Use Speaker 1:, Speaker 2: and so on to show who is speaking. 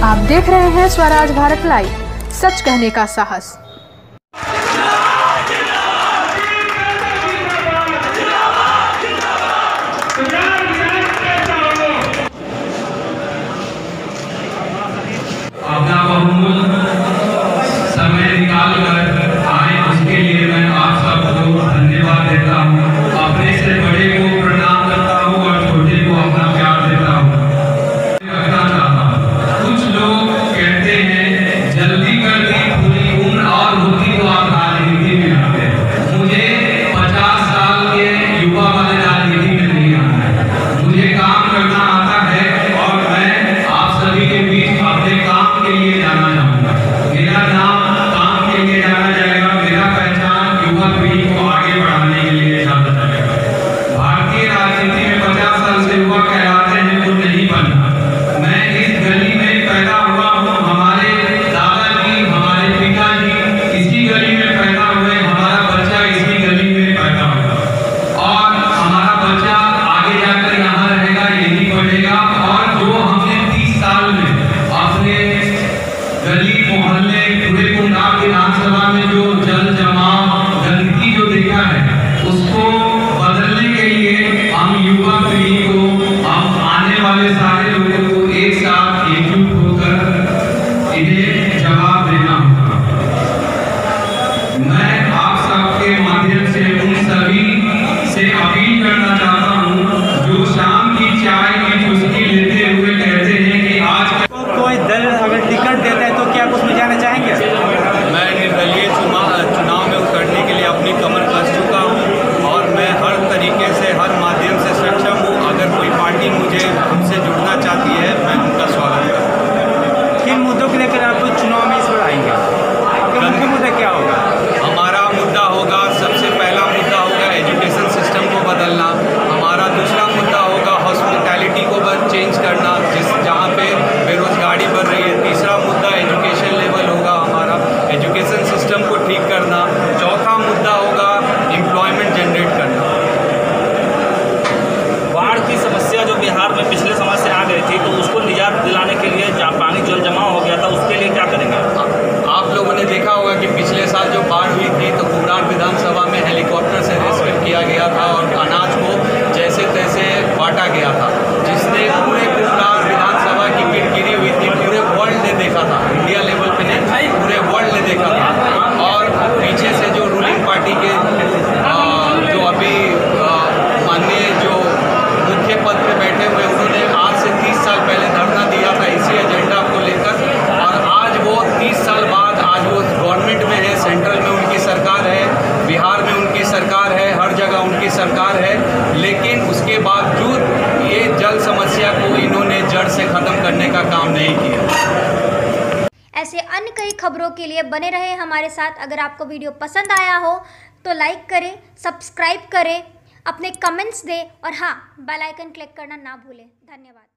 Speaker 1: आप देख रहे हैं स्वराज भारत लाइव, सच कहने का साहस।
Speaker 2: अपना बहुमूल्य समय निकाल कर आए, उसके लिए मैं आप सबको धन्यवाद देता हूँ। अपने से बड़े को प्रणाम करता हूँ और छोटे को अपना प्यार देता हूँ। कुछ लोग कहते हैं जल्दी कर दी पूरी उम्र और होती तो आप राजनीति में आते। मुझे 50 साल के युवा वाले राजनीति में नहीं आना है। मुझे काम करना आता है और मैं आप सभी के बीच अपने काम के लिए जाना चाहूँगा। मेरा नाम काम के लिए जाना जाएगा। मेरा पहचान युवा पीढ़ी को आगे बढ़ाने के लिए जाना जाएगा। भारतीय राजनीति में 50 साल से युवा कहलाते हैं तो नहीं बनना। मैं इस गली में पैदा हुआ हूँ। हमारे दादाजी, हमारे पिताजी इसी गली में पैदा हुए। हमारा बच्चा इसी गली में पैदा हुआ और हमारा बच्चा आगे जाकर यहाँ रहेगा, यही पढ़ेगा। और जो हमने 30 साल में अपने गली मोहल्ले पूरे कुंडाल विधानसभा में जो जल जमाव गंदगी जो देखा है, उसको बदलने के लिए हम युवा पीढ़ी को, हम आने वाले सारे लोगों को एक साथ एकजुट होकर इन्हें जवाब देना होगा। मैं आप सबके माध्यम से उन सभी से अपील करना चाहता हूँ जो शाम की चाय की चुस्की लेते हुए कहते हैं कि आज
Speaker 3: कोई दल अगर टिकट देता है तो क्या आप उसमें जाना चाहेंगे?
Speaker 4: मैं निर्दलीय चुनाव में उतरने के लिए अपनी कमर कस चुका हूँ और मैं हर तरीके से, हर माध्यम से सक्षम हूँ। अगर कोई पार्टी मुझे हमसे जुड़ना चाहती है, मैं उनका स्वागत करूँगा।
Speaker 3: किन मुद्दों को लेकर आप चुनाव में इस बार आएंगे? आपका मुख्य मुद्दा क्या होगा?
Speaker 4: हमारा मुद्दा होगा, सबसे पहला मुद्दा होगा एजुकेशन सिस्टम को बदलना। हमारा दूसरा मुद्दा होगा हॉस्पिटैलिटी को चेंज करना, जहाँ पे बेरोजगारी बढ़ रही है। तीसरा मुद्दा एजुकेशन लेवल होगा, हमारा एजुकेशन सिस्टम को ठीक करना। चौथा मुद्दा होगा एम्प्लॉयमेंट जनरेट करना।
Speaker 5: बाढ़ की समस्या जो बिहार में पिछले समय से आ गई थी, तो उसको निजात दिलाने के लिए जहाँ पानी जल जमाव हो गया था, उसके लिए क्या करेंगे?
Speaker 4: आप लोगों ने देखा होगा कि पिछले साल जो बाढ़ हुई थी तो कुम्हरार विधानसभा में हेलीकॉप्टर से रेस्क्यू किया गया था और अनाज को जैसे तैसे बांटा गया था, जिसने पूरे कुम्हरार विधानसभा की किरकिरी हुई थी। पूरे वर्ल्ड ने देखा था, इंडिया लेवल पे नहीं, पूरे वर्ल्ड ने देखा था। और पीछे से जो रूलिंग पार्टी के जो अभी माननीय जो मुख्य पद पे बैठे हुए, उन्होंने आज से 30 साल पहले धरना दिया था इसी एजेंडा को लेकर। और आज वो 30 साल बाद आज वो गवर्नमेंट में है, सेंट्रल में उनकी सरकार है, बिहार में उनकी सरकार है, हर जगह उनकी सरकार है। लेकिन उसके बावजूद ये जल समस्या को इन्होंने जड़ से ख़त्म करने का काम नहीं किया।
Speaker 6: ऐसे अन्य कई खबरों के लिए बने रहे हमारे साथ। अगर आपको वीडियो पसंद आया हो तो लाइक करें, सब्सक्राइब करें, अपने कमेंट्स दें और हाँ, बेल आइकन क्लिक करना ना भूलें। धन्यवाद।